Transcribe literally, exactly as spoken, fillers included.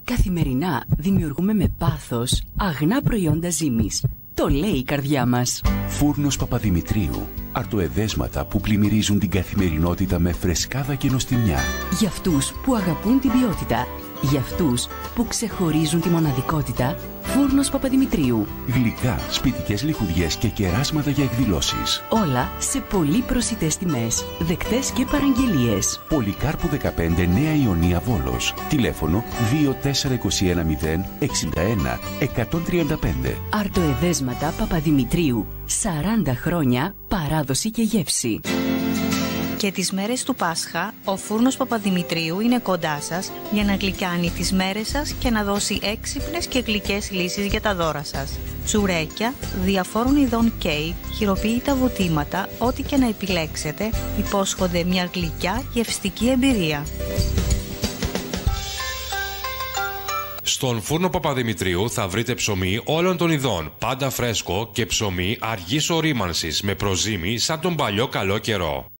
Καθημερινά δημιουργούμε με πάθος αγνά προϊόντα ζύμης. Το λέει η καρδιά μας. Φούρνος Παπαδημητρίου. Αρτοεδέσματα που πλημμυρίζουν την καθημερινότητα με φρεσκάδα και νοστιμιά. Για αυτούς που αγαπούν την ποιότητα. Για αυτούς που ξεχωρίζουν τη μοναδικότητα. Φούρνος Παπαδημητρίου. Γλυκά, σπιτικές λιχουδιές και κεράσματα για εκδηλώσεις. Όλα σε πολύ προσιτές τιμές. Δεκτές και παραγγελίες. Πολυκάρπου δεκαπέντε, Νέα Ιωνία, Βόλος. Τηλέφωνο δύο τέσσερα είκοσι ένα μηδέν εξήντα ένα εκατόν τριάντα πέντε. Αρτοεδέσματα Παπαδημητρίου. σαράντα χρόνια παράδοση και γεύση. Και τις μέρες του Πάσχα, ο Φούρνος Παπαδημητρίου είναι κοντά σας για να γλυκάνει τις μέρες σας και να δώσει έξυπνες και γλυκές λύσεις για τα δώρα σας. Τσουρέκια, διαφόρων ειδών κέικ, χειροποίητα βουτήματα, ό,τι και να επιλέξετε, υπόσχονται μια γλυκιά γευστική εμπειρία. Στον Φούρνο Παπαδημητρίου θα βρείτε ψωμί όλων των ειδών, πάντα φρέσκο και ψωμί αργής ορίμανσης με προζύμι σαν τον παλιό καλό καιρό.